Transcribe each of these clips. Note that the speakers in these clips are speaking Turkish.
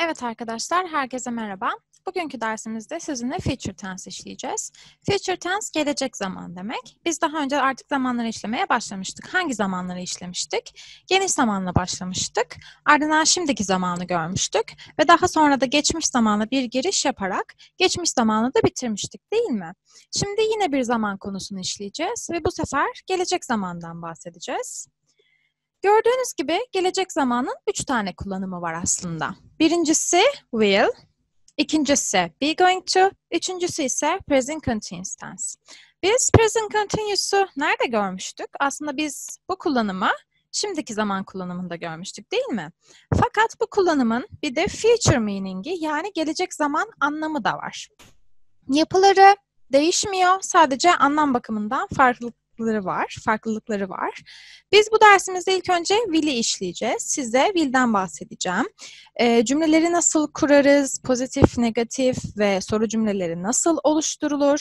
Evet arkadaşlar, herkese merhaba. Bugünkü dersimizde sizinle future tense işleyeceğiz. Future tense gelecek zaman demek. Biz daha önce artık zamanları işlemeye başlamıştık. Hangi zamanları işlemiştik? Geniş zamanla başlamıştık. Ardından şimdiki zamanı görmüştük. Ve daha sonra da geçmiş zamana bir giriş yaparak geçmiş zamanı da bitirmiştik, değil mi? Şimdi yine bir zaman konusunu işleyeceğiz ve bu sefer gelecek zamandan bahsedeceğiz. Gördüğünüz gibi gelecek zamanın 3 tane kullanımı var aslında. Birincisi will, ikincisi be going to, üçüncüsü ise present continuous tense. Biz present continuous'u nerede görmüştük? Aslında biz bu kullanımı şimdiki zaman kullanımında görmüştük, değil mi? Fakat bu kullanımın bir de future meaning'i yani gelecek zaman anlamı da var. Yapıları değişmiyor, sadece anlam bakımından farklılıkları var. Biz bu dersimizde ilk önce will'i işleyeceğiz. Size will'den bahsedeceğim. Cümleleri nasıl kurarız, pozitif, negatif ve soru cümleleri nasıl oluşturulur?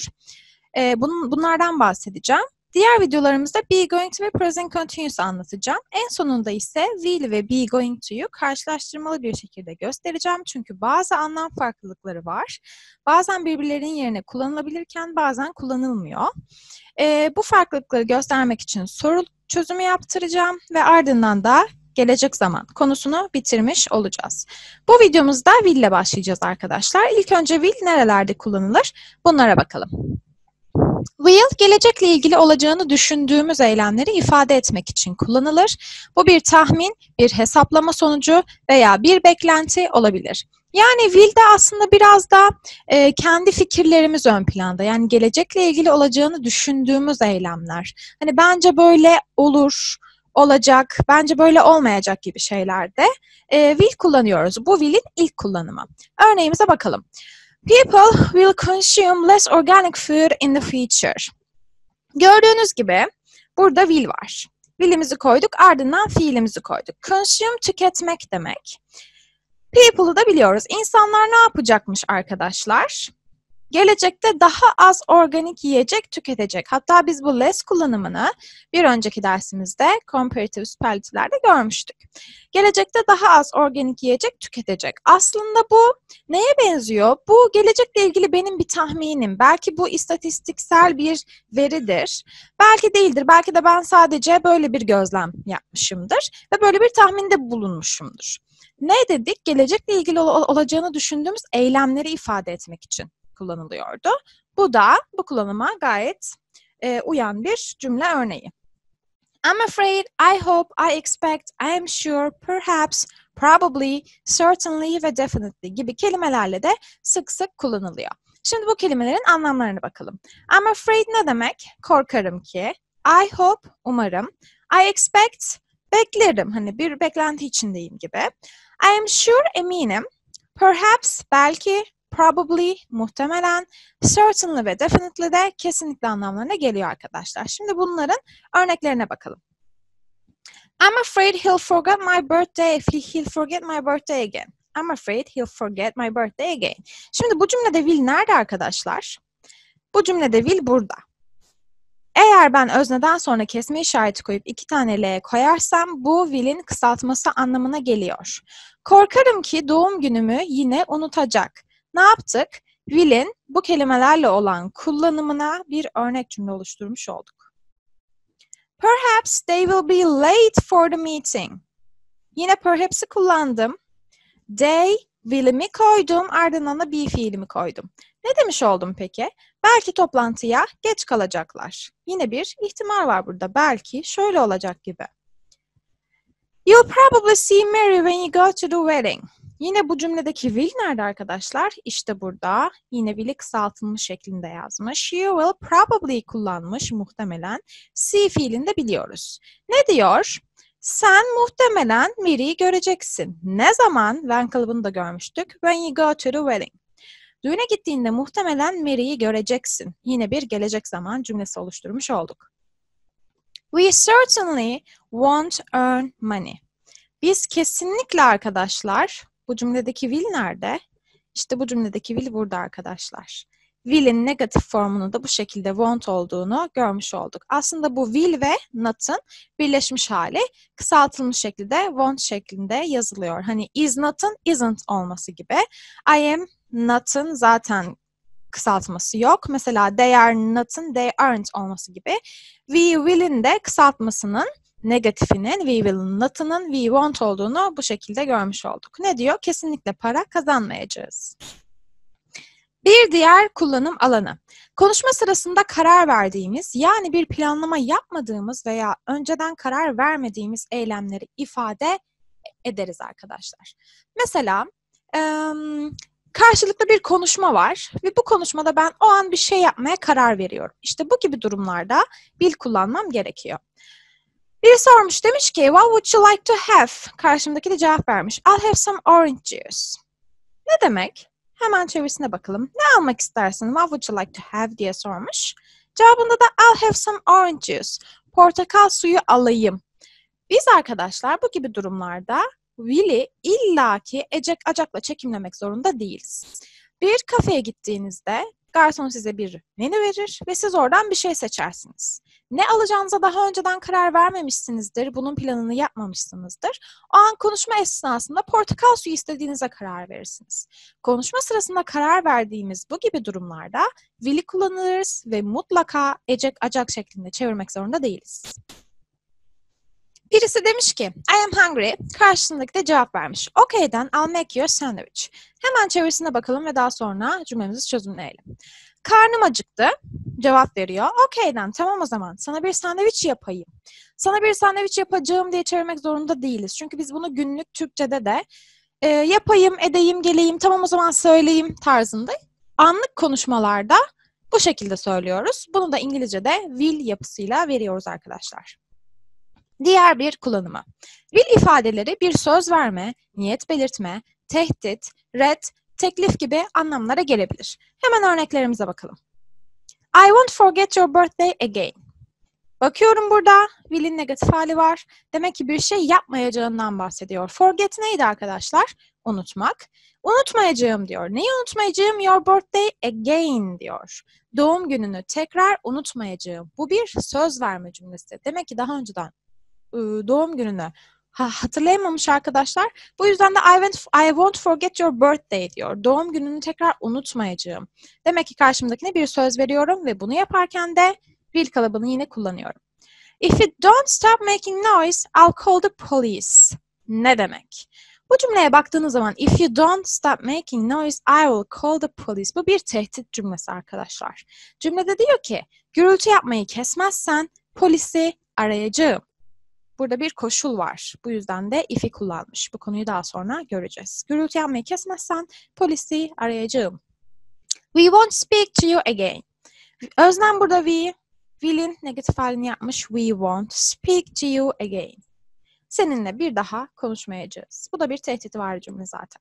Bunlardan bahsedeceğim. Diğer videolarımızda be going to ve present continuous anlatacağım. En sonunda ise will ve be going to'yu karşılaştırmalı bir şekilde göstereceğim. Çünkü bazı anlam farklılıkları var. Bazen birbirlerinin yerine kullanılabilirken bazen kullanılmıyor. Bu farklılıkları göstermek için soru çözümü yaptıracağım ve ardından da gelecek zaman konusunu bitirmiş olacağız. Bu videomuzda will ile başlayacağız arkadaşlar. İlk önce will nerelerde kullanılır? Bunlara bakalım. Will, gelecekle ilgili olacağını düşündüğümüz eylemleri ifade etmek için kullanılır. Bu bir tahmin, bir hesaplama sonucu veya bir beklenti olabilir. Yani will'de aslında biraz da kendi fikirlerimiz ön planda. Yani gelecekle ilgili olacağını düşündüğümüz eylemler. Hani bence böyle olur, olacak, bence böyle olmayacak gibi şeylerde will kullanıyoruz. Bu will'in ilk kullanımı. Örneğimize bakalım. People will consume less organic food in the future. Gördüğünüz gibi burada will var. Will'imizi koyduk, ardından fiilimizi koyduk. Consume tüketmek demek. People'ı da biliyoruz. İnsanlar ne yapacakmış arkadaşlar? Gelecekte daha az organik yiyecek tüketecek. Hatta biz bu less kullanımını bir önceki dersimizde comparative superlative'lerde görmüştük. Gelecekte daha az organik yiyecek tüketecek. Aslında bu neye benziyor? Bu gelecekle ilgili benim bir tahminim. Belki bu istatistiksel bir veridir. Belki değildir. Belki de ben sadece böyle bir gözlem yapmışımdır ve böyle bir tahminde bulunmuşumdur. Ne dedik? Gelecekle ilgili olacağını düşündüğümüz eylemleri ifade etmek için kullanılıyordu. Bu kullanıma gayet uyan bir cümle örneği. I'm afraid, I hope, I expect, I am sure, perhaps, probably, certainly ve definitely gibi kelimelerle de sık sık kullanılıyor. Şimdi bu kelimelerin anlamlarına bakalım. I'm afraid ne demek? Korkarım ki. I hope, umarım. I expect, beklerim. Hani bir beklenti içindeyim gibi. I am sure, eminim. Perhaps, belki. Probably, muhtemelen, certainly ve definitely de kesinlikle anlamlarına geliyor arkadaşlar. Şimdi bunların örneklerine bakalım. I'm afraid he'll forget my birthday if he'll forget my birthday again. I'm afraid he'll forget my birthday again. Şimdi bu cümlede will nerede arkadaşlar? Bu cümlede will burada. Eğer ben özneden sonra kesme işareti koyup 2 tane L koyarsam bu will'in kısaltması anlamına geliyor. Korkarım ki doğum günümü yine unutacak. Ne yaptık? Will'in bu kelimelerle olan kullanımına bir örnek cümle oluşturmuş olduk. Perhaps they will be late for the meeting. Yine perhaps'i kullandım. They, will'imi koydum, ardından da be fiilimi koydum. Ne demiş oldum peki? Belki toplantıya geç kalacaklar. Yine bir ihtimal var burada. Belki şöyle olacak gibi. You'll probably see Mary when you go to the wedding. Yine bu cümledeki will nerede arkadaşlar? İşte burada. Yine will'i kısaltılmış şeklinde yazmış. You will probably kullanmış muhtemelen. See fiilini de biliyoruz. Ne diyor? Sen muhtemelen Mary'i göreceksin. Ne zaman? When kalıbını da görmüştük. When you go to the wedding. Düğüne gittiğinde muhtemelen Mary'i göreceksin. Yine bir gelecek zaman cümlesi oluşturmuş olduk. We certainly won't earn money. Biz kesinlikle arkadaşlar, bu cümledeki will nerede? İşte bu cümledeki will burada arkadaşlar. Will'in negatif formunu da bu şekilde want olduğunu görmüş olduk. Aslında bu will ve not'ın birleşmiş hali kısaltılmış şekilde want şeklinde yazılıyor. Hani is not'ın isn't olması gibi. I am not'ın zaten kısaltması yok. Mesela they are not'ın they aren't olması gibi. We will'in de kısaltmasının negatifinin, we will'in not'ının we won't olduğunu bu şekilde görmüş olduk. Ne diyor? Kesinlikle para kazanmayacağız. Bir diğer kullanım alanı. Konuşma sırasında karar verdiğimiz, yani bir planlama yapmadığımız veya önceden karar vermediğimiz eylemleri ifade ederiz arkadaşlar. Mesela karşılıklı bir konuşma var ve bu konuşmada ben o an bir şey yapmaya karar veriyorum. İşte bu gibi durumlarda will kullanmam gerekiyor. Biri sormuş, demiş ki what would you like to have? Karşımdaki de cevap vermiş. I'll have some orange juice. Ne demek? Hemen çevirisine bakalım. Ne almak istersin? What would you like to have diye sormuş. Cevabında da I'll have some orange juice. Portakal suyu alayım. Biz arkadaşlar bu gibi durumlarda will'i illaki ecek acakla çekimlemek zorunda değiliz. Bir kafeye gittiğinizde garson size bir menü verir ve siz oradan bir şey seçersiniz. Ne alacağınıza daha önceden karar vermemişsinizdir, bunun planını yapmamışsınızdır. O an konuşma esnasında portakal suyu istediğinize karar verirsiniz. Konuşma sırasında karar verdiğimiz bu gibi durumlarda will'i kullanırız ve mutlaka ecek acak şeklinde çevirmek zorunda değiliz. Birisi demiş ki, I am hungry. Karşısındaki de cevap vermiş. Okay then I'll make you a sandwich. Hemen çevirisine bakalım ve daha sonra cümlemizi çözümleyelim. Karnım acıktı. Cevap veriyor. Okay then tamam o zaman sana bir sandviç yapayım. Sana bir sandviç yapacağım diye çevirmek zorunda değiliz. Çünkü biz bunu günlük Türkçe'de de yapayım, edeyim, geleyim, tamam o zaman söyleyeyim tarzında anlık konuşmalarda bu şekilde söylüyoruz. Bunu da İngilizce'de will yapısıyla veriyoruz arkadaşlar. Diğer bir kullanımı. Will ifadeleri bir söz verme, niyet belirtme, tehdit, red, teklif gibi anlamlara gelebilir. Hemen örneklerimize bakalım. I won't forget your birthday again. Bakıyorum burada will'in negatif hali var. Demek ki bir şey yapmayacağından bahsediyor. Forget neydi arkadaşlar? Unutmak. Unutmayacağım diyor. Neyi unutmayacağım? Your birthday again diyor. Doğum gününü tekrar unutmayacağım. Bu bir söz verme cümlesi. Demek ki daha önceden doğum gününü hatırlayamamış arkadaşlar. Bu yüzden de I won't forget your birthday diyor. Doğum gününü tekrar unutmayacağım. Demek ki karşımdakine bir söz veriyorum ve bunu yaparken de will kalıbını yine kullanıyorum. If you don't stop making noise, I'll call the police. Ne demek? Bu cümleye baktığınız zaman if you don't stop making noise, I will call the police. Bu bir tehdit cümlesi arkadaşlar. Cümlede diyor ki gürültü yapmayı kesmezsen polisi arayacağım. Burada bir koşul var. Bu yüzden de if'i kullanmış. Bu konuyu daha sonra göreceğiz. Gürültü yapmayı kesmezsen polisi arayacağım. We won't speak to you again. Özlem burada will'in negatif halini yapmış. We won't speak to you again. Seninle bir daha konuşmayacağız. Bu da bir tehdit var cümle zaten.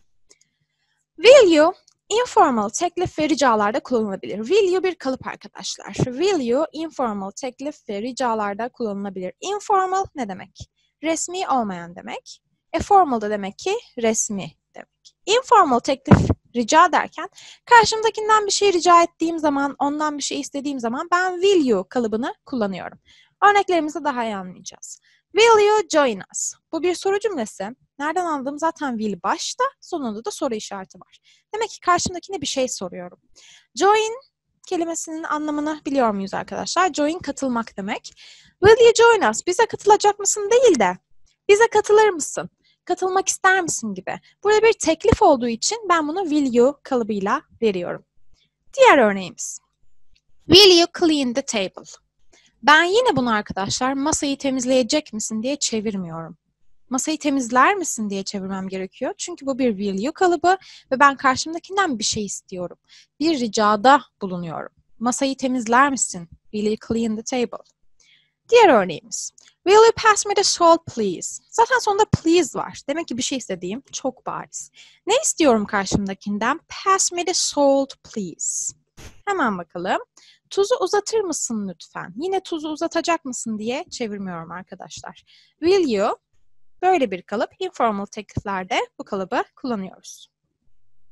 Will you informal teklif ve ricalarda kullanılabilir. Will you bir kalıp arkadaşlar. Will you informal teklif ve ricalarda kullanılabilir. Informal ne demek? Resmi olmayan demek. Formal da demek ki resmi demek. Informal teklif, rica derken karşımdakinden bir şey rica ettiğim zaman, ondan bir şey istediğim zaman ben will you kalıbını kullanıyorum. Örneklerimizi daha iyi anlayacağız. Will you join us? Bu bir soru cümlesi. Nereden aldığım zaten will başta, sonunda da soru işareti var. Demek ki karşımdakine bir şey soruyorum. Join kelimesinin anlamını biliyor muyuz arkadaşlar? Join katılmak demek. Will you join us? Bize katılacak mısın değil de bize katılır mısın? Katılmak ister misin gibi. Burada bir teklif olduğu için ben bunu will you kalıbıyla veriyorum. Diğer örneğimiz. Will you clean the table? Ben yine bunu arkadaşlar masayı temizleyecek misin diye çevirmiyorum. Masayı temizler misin diye çevirmem gerekiyor. Çünkü bu bir will you kalıbı ve ben karşımdakinden bir şey istiyorum. Bir ricada bulunuyorum. Masayı temizler misin? Will you clean the table? Diğer örneğimiz. Will you pass me the salt please? Zaten sonunda please var. Demek ki bir şey istediğim çok bariz. Ne istiyorum karşımdakinden? Pass me the salt please. Hemen bakalım. Tuzu uzatır mısın lütfen? Yine tuzu uzatacak mısın diye çevirmiyorum arkadaşlar. Will you? Böyle bir kalıp. Informal tekliflerde bu kalıbı kullanıyoruz.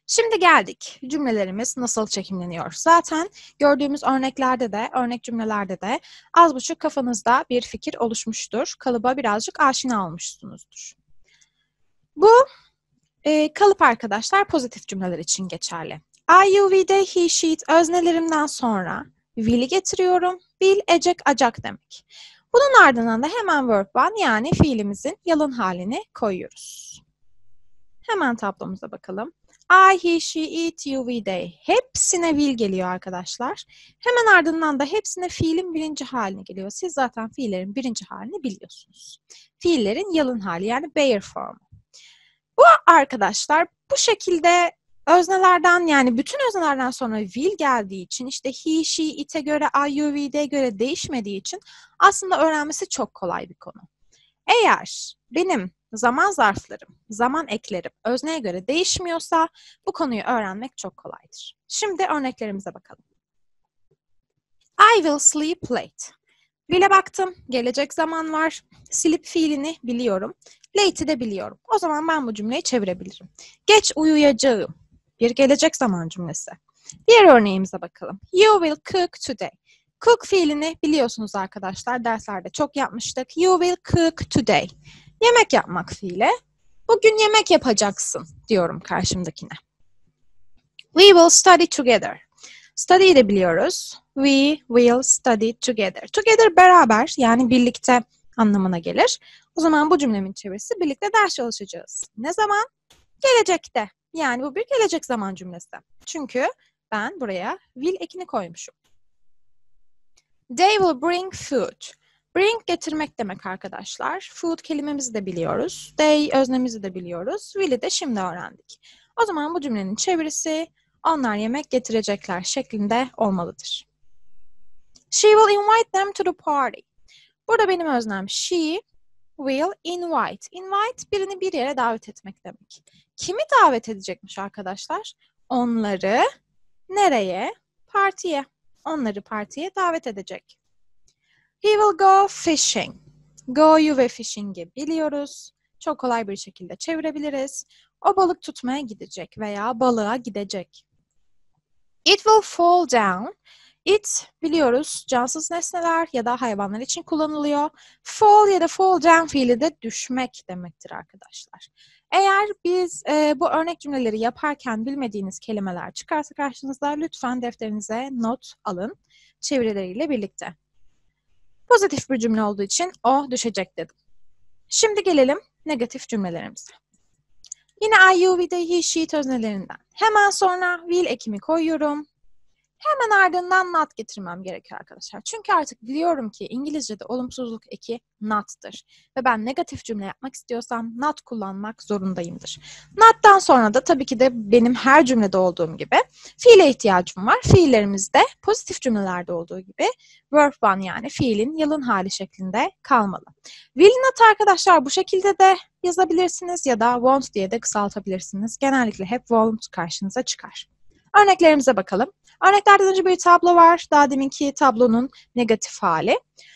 Şimdi geldik. Cümlelerimiz nasıl çekimleniyor? Zaten gördüğümüz örneklerde de, örnek cümlelerde de az buçuk kafanızda bir fikir oluşmuştur. Kalıba birazcık aşina olmuşsunuzdur. Bu kalıp arkadaşlar pozitif cümleler için geçerli. I, you, we, they, he, she, it öznelerimden sonra will'i getiriyorum. Will, ecek, acak demek. Bunun ardından da hemen verb one yani fiilimizin yalın halini koyuyoruz. Hemen tablomuza bakalım. I, he, she, it, you, we, they. Hepsine will geliyor arkadaşlar. Hemen ardından da hepsine fiilin birinci haline geliyor. Siz zaten fiillerin birinci halini biliyorsunuz. Fiillerin yalın hali yani bare form. Bu arkadaşlar bu şekilde öznelerden yani bütün öznelerden sonra will geldiği için işte he, she, it'e göre, I, you, we, they'e göre değişmediği için aslında öğrenmesi çok kolay bir konu. Eğer benim zaman zarflarım, zaman eklerim özneye göre değişmiyorsa bu konuyu öğrenmek çok kolaydır. Şimdi örneklerimize bakalım. I will sleep late. Will'e baktım, gelecek zaman var. Sleep fiilini biliyorum. Late'i de biliyorum. O zaman ben bu cümleyi çevirebilirim. Geç uyuyacağım. Bir gelecek zaman cümlesi. Diğer örneğimize bakalım. You will cook today. Cook fiilini biliyorsunuz arkadaşlar. Derslerde çok yapmıştık. You will cook today. Yemek yapmak fiili. Bugün yemek yapacaksın diyorum karşımdakine. We will study together. Study'yi de biliyoruz. We will study together. Together beraber yani birlikte anlamına gelir. O zaman bu cümlemin çevirisi birlikte ders çalışacağız. Ne zaman? Gelecekte. Yani bu bir gelecek zaman cümlesi. Çünkü ben buraya will ekini koymuşum. They will bring food. Bring getirmek demek arkadaşlar. Food kelimemizi de biliyoruz. They öznemizi de biliyoruz. Will'i de şimdi öğrendik. O zaman bu cümlenin çevirisi onlar yemek getirecekler şeklinde olmalıdır. She will invite them to the party. Burada benim öznem she will invite. Invite birini bir yere davet etmek demek. Kimi davet edecekmiş arkadaşlar? Onları nereye? Partiye. Onları partiye davet edecek. He will go fishing. Go'yu ve fishing'i biliyoruz. Çok kolay bir şekilde çevirebiliriz. O balık tutmaya gidecek veya balığa gidecek. It will fall down. It biliyoruz cansız nesneler ya da hayvanlar için kullanılıyor. Fall ya da fall down fiili de düşmek demektir arkadaşlar. Eğer biz bu örnek cümleleri yaparken bilmediğiniz kelimeler çıkarsa karşınıza lütfen defterinize not alın çevirileriyle birlikte. Pozitif bir cümle olduğu için o düşecek dedim. Şimdi gelelim negatif cümlelerimize. Yine I, you, we, they, he, she öznelerinden. Hemen sonra will ekimi koyuyorum. Hemen ardından not getirmem gerekiyor arkadaşlar. Çünkü artık biliyorum ki İngilizce'de olumsuzluk eki not'tır. Ve ben negatif cümle yapmak istiyorsam not kullanmak zorundayımdır. Not'tan sonra da tabii ki de benim her cümlede olduğum gibi fiile ihtiyacım var. Fiillerimiz de pozitif cümlelerde olduğu gibi verb one yani fiilin yalın hali şeklinde kalmalı. Will not arkadaşlar bu şekilde de yazabilirsiniz ya da won't diye de kısaltabilirsiniz. Genellikle hep won't karşınıza çıkar. Örneklerimize bakalım. Örneklerden önce bir tablo var. Daha deminki tablonun negatif hali.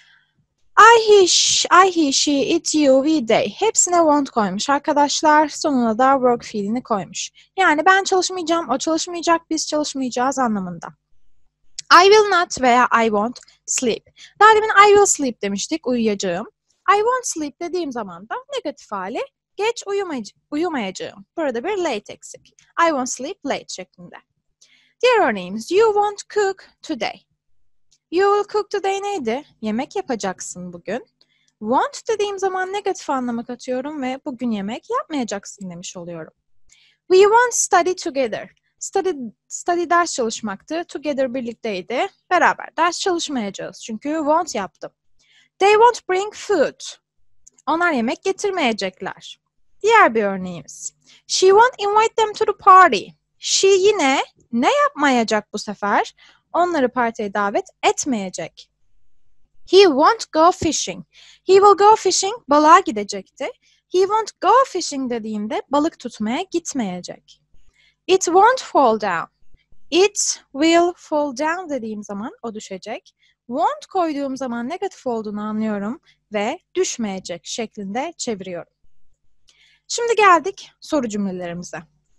I, he, she, it, you, we, they. Hepsine won't koymuş arkadaşlar. Sonuna da work fiilini koymuş. Yani ben çalışmayacağım, o çalışmayacak, biz çalışmayacağız anlamında. I will not veya I won't sleep. Daha demin I will sleep demiştik, uyuyacağım. I won't sleep dediğim zaman da negatif hali geç uyumayacağım. Burada bir late eksik. I won't sleep late şeklinde. Diğer örneğimiz you won't cook today. You will cook today neydi? Yemek yapacaksın bugün. Want dediğim zaman negatif anlama katıyorum ve bugün yemek yapmayacaksın demiş oluyorum. We won't study together. Study ders çalışmaktı. Together birlikteydi. Beraber ders çalışmayacağız. Çünkü won't yaptım. They won't bring food. Onlar yemek getirmeyecekler. Diğer bir örneğimiz. She won't invite them to the party. She yine ne yapmayacak bu sefer? Onları partiye davet etmeyecek. He won't go fishing. He will go fishing, balığa gidecekti. He won't go fishing dediğimde balık tutmaya gitmeyecek. It won't fall down. It will fall down dediğim zaman o düşecek. Won't koyduğum zaman negatif olduğunu anlıyorum ve düşmeyecek şeklinde çeviriyorum. Şimdi geldik soru cümlelerimize.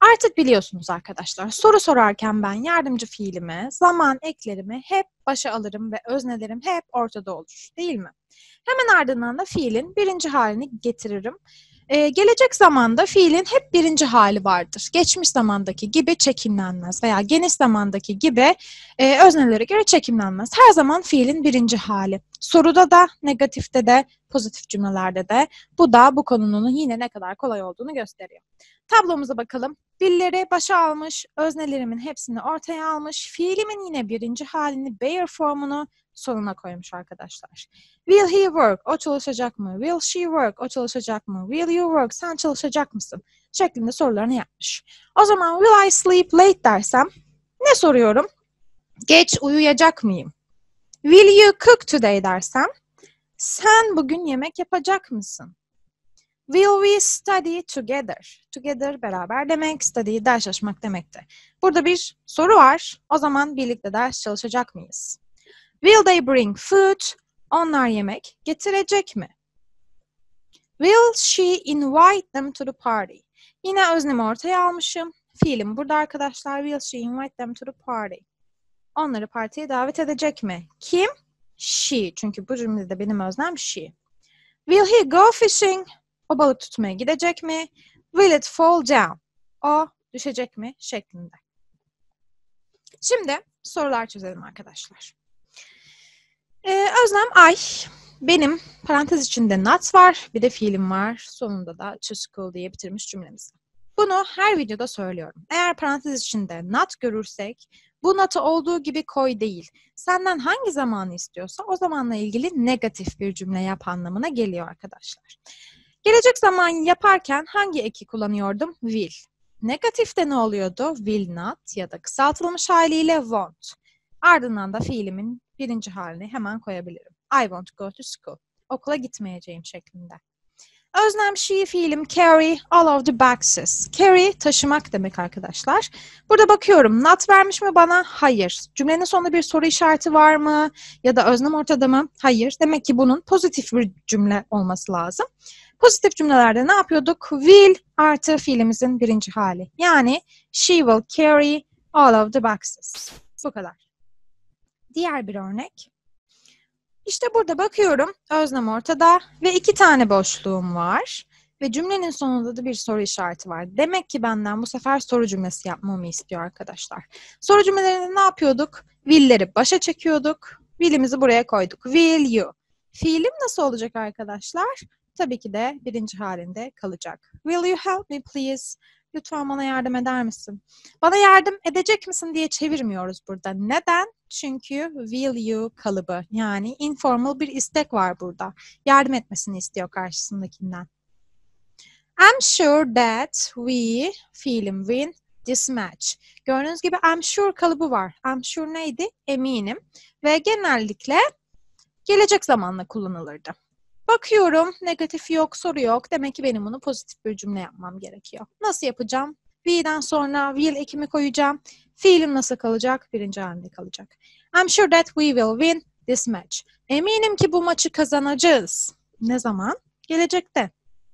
Artık biliyorsunuz arkadaşlar, soru sorarken ben yardımcı fiilimi, zaman eklerimi hep başa alırım ve öznelerim hep ortada olur, değil mi? Hemen ardından da fiilin birinci halini getiririm. Gelecek zamanda fiilin hep birinci hali vardır. Geçmiş zamandaki gibi çekimlenmez veya geniş zamandaki gibi öznelere göre çekimlenmez. Her zaman fiilin birinci hali. Soruda da, negatifte de, pozitif cümlelerde de. Bu da bu konunun yine ne kadar kolay olduğunu gösteriyor. Tablomuza bakalım. Bill'leri başa almış, öznelerimin hepsini ortaya almış, fiilimin yine birinci halini, bear formunu sonuna koymuş arkadaşlar. Will he work? O çalışacak mı? Will she work? O çalışacak mı? Will you work? Sen çalışacak mısın? Şeklinde sorularını yapmış. O zaman will I sleep late dersem ne soruyorum? Geç uyuyacak mıyım? Will you cook today dersem sen bugün yemek yapacak mısın? Will we study together? Together beraber demek, study ders çalışmak demekti. Burada bir soru var. O zaman birlikte ders çalışacak mıyız? Will they bring food? Onlar yemek getirecek mi? Will she invite them to the party? Yine öznemi ortaya almışım. Fiilim burada arkadaşlar. Will she invite them to the party? Onları partiye davet edecek mi? Kim? She. Çünkü bu cümlede benim öznem she. Will he go fishing? O balık tutmaya gidecek mi? Will it fall down? O düşecek mi? Şeklinde. Şimdi sorular çözelim arkadaşlar. Özlem I. Benim parantez içinde not var. Bir de fiilim var. Sonunda da to school diye bitirmiş cümlemizi. Bunu her videoda söylüyorum. Eğer parantez içinde not görürsek bu not'u olduğu gibi koy değil. Senden hangi zamanı istiyorsa o zamanla ilgili negatif bir cümle yap anlamına geliyor arkadaşlar. Gelecek zaman yaparken hangi eki kullanıyordum? Will. Negatifte ne oluyordu? Will not ya da kısaltılmış haliyle won't. Ardından da fiilimin birinci halini hemen koyabilirim. I won't go to school. Okula gitmeyeceğim şeklinde. Özlem she fiilim carry all of the boxes. Carry taşımak demek arkadaşlar. Burada bakıyorum not vermiş mi bana? Hayır. Cümlenin sonunda bir soru işareti var mı? Ya da özlem ortada mı? Hayır. Demek ki bunun pozitif bir cümle olması lazım. Pozitif cümlelerde ne yapıyorduk? Will artı fiilimizin birinci hali. Yani she will carry all of the boxes. Bu kadar. Diğer bir örnek. İşte burada bakıyorum. Özlem ortada ve 2 tane boşluğum var. Ve cümlenin sonunda da bir soru işareti var. Demek ki benden bu sefer soru cümlesi yapmamı istiyor arkadaşlar. Soru cümlelerinde ne yapıyorduk? Will'leri başa çekiyorduk. Will'imizi buraya koyduk. Will you? Fiilim nasıl olacak arkadaşlar? Tabii ki de birinci halinde kalacak. Will you help me please? Lütfen bana yardım eder misin? Bana yardım edecek misin diye çevirmiyoruz burada. Neden? Çünkü will you kalıbı, yani informal bir istek var burada. Yardım etmesini istiyor karşısındakinden. I'm sure that we, fiilim win, this match. Gördüğünüz gibi I'm sure kalıbı var. I'm sure neydi? Eminim. Ve genellikle gelecek zamanla kullanılırdı. Bakıyorum, negatif yok, soru yok. Demek ki benim bunu pozitif bir cümle yapmam gerekiyor. Nasıl yapacağım? We'den sonra will ekimi koyacağım. Fiilim nasıl kalacak? Birinci halinde kalacak. I'm sure that we will win this match. Eminim ki bu maçı kazanacağız. Ne zaman? Gelecekte.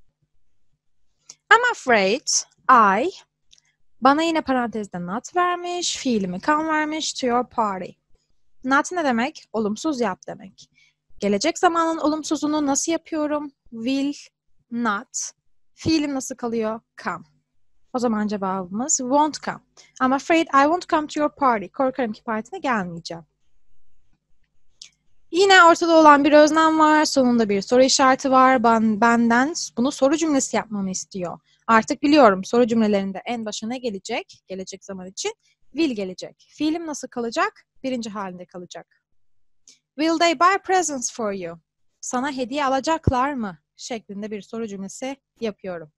I'm afraid I, bana yine parantezde not vermiş, fiilimi can vermiş, to your party. Not ne demek? Olumsuz yap demek. Gelecek zamanın olumsuzunu nasıl yapıyorum? Will not. Fiilim nasıl kalıyor? Come. O zaman cevabımız won't come. I'm afraid I won't come to your party. Korkarım ki partine gelmeyeceğim. Yine ortada olan bir öznem var. Sonunda bir soru işareti var. Benden bunu soru cümlesi yapmamı istiyor. Artık biliyorum soru cümlelerinde en başa ne gelecek? Gelecek zaman için will gelecek. Fiilim nasıl kalacak? Birinci halinde kalacak. Will they buy presents for you? Sana hediye alacaklar mı? Şeklinde bir soru cümlesi yapıyorum.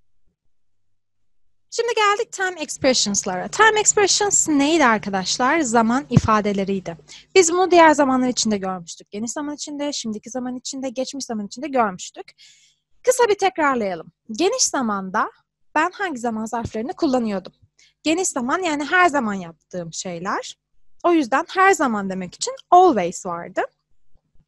Şimdi geldik time expressions'lara. Time expressions neydi arkadaşlar? Zaman ifadeleriydi. Biz bunu diğer zamanlar içinde görmüştük. Geniş zaman içinde, şimdiki zaman içinde, geçmiş zaman içinde görmüştük. Kısa bir tekrarlayalım. Geniş zamanda ben hangi zaman zarflarını kullanıyordum? Geniş zaman yani her zaman yaptığım şeyler. O yüzden her zaman demek için always vardı.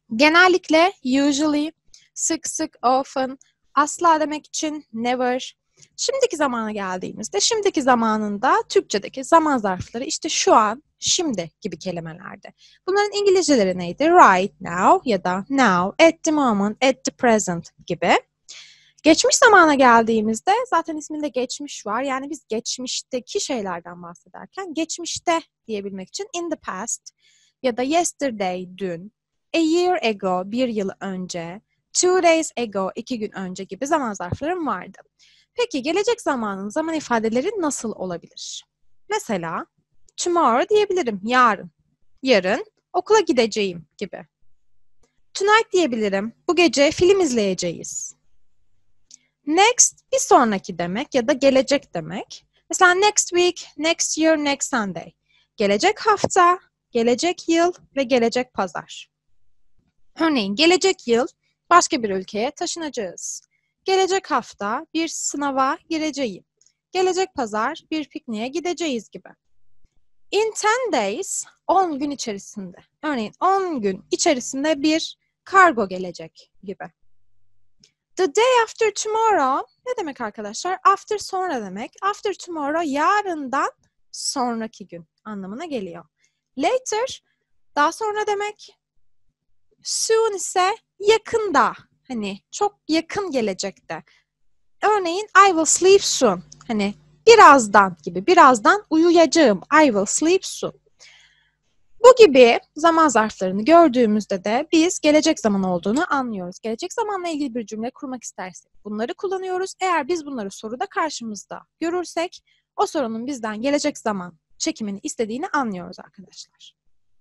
Genellikle usually, sık sık, often, asla demek için never, Şimdiki zamana geldiğimizde, şimdiki zamanında Türkçedeki zaman zarfları işte şu an, şimdi gibi kelimelerde. Bunların İngilizceleri neydi? Right now ya da now, at the moment, at the present gibi. Geçmiş zamana geldiğimizde zaten isminde geçmiş var. Yani biz geçmişteki şeylerden bahsederken geçmişte diyebilmek için in the past ya da yesterday, dün, a year ago, bir yıl önce, 2 days ago, 2 gün önce gibi zaman zarflarım vardı. Peki gelecek zamanın zaman ifadeleri nasıl olabilir? Mesela tomorrow diyebilirim, yarın. Yarın okula gideceğim gibi. Tonight diyebilirim, bu gece film izleyeceğiz. Next bir sonraki demek ya da gelecek demek. Mesela next week, next year, next Sunday. Gelecek hafta, gelecek yıl ve gelecek pazar. Örneğin gelecek yıl başka bir ülkeye taşınacağız. Gelecek hafta bir sınava gireceğim. Gelecek pazar bir pikniğe gideceğiz gibi. In 10 days, 10 gün içerisinde. Örneğin 10 gün içerisinde bir kargo gelecek gibi. The day after tomorrow ne demek arkadaşlar? After sonra demek. After tomorrow yarından sonraki gün anlamına geliyor. Later daha sonra demek. Soon ise yakında. Hani çok yakın gelecekte. Örneğin I will sleep soon. Hani birazdan gibi. Birazdan uyuyacağım. I will sleep soon. Bu gibi zaman zarflarını gördüğümüzde de biz gelecek zaman olduğunu anlıyoruz. Gelecek zamanla ilgili bir cümle kurmak istersek bunları kullanıyoruz. Eğer biz bunları soruda karşımızda görürsek o sorunun bizden gelecek zaman çekimini istediğini anlıyoruz arkadaşlar.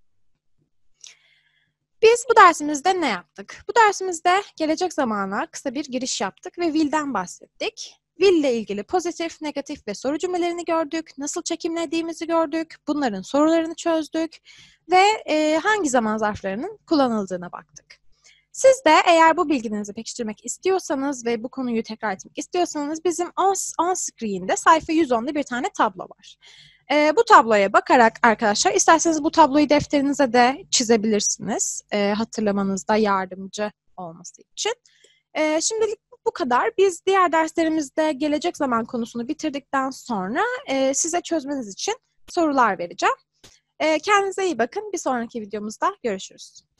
Biz bu dersimizde ne yaptık? Bu dersimizde gelecek zamana kısa bir giriş yaptık ve will'den bahsettik. Will ile ilgili pozitif, negatif ve soru cümlelerini gördük. Nasıl çekimlediğimizi gördük. Bunların sorularını çözdük. Ve hangi zaman zarflarının kullanıldığına baktık. Siz de eğer bu bilginizi pekiştirmek istiyorsanız ve bu konuyu tekrar etmek istiyorsanız bizim on screen'de sayfa 110'da bir tane tablo var. Bu tabloya bakarak arkadaşlar isterseniz bu tabloyu defterinize de çizebilirsiniz. Hatırlamanızda yardımcı olması için. Şimdilik bu kadar. Biz diğer derslerimizde gelecek zaman konusunu bitirdikten sonra size çözmeniz için sorular vereceğim. Kendinize iyi bakın. Bir sonraki videomuzda görüşürüz.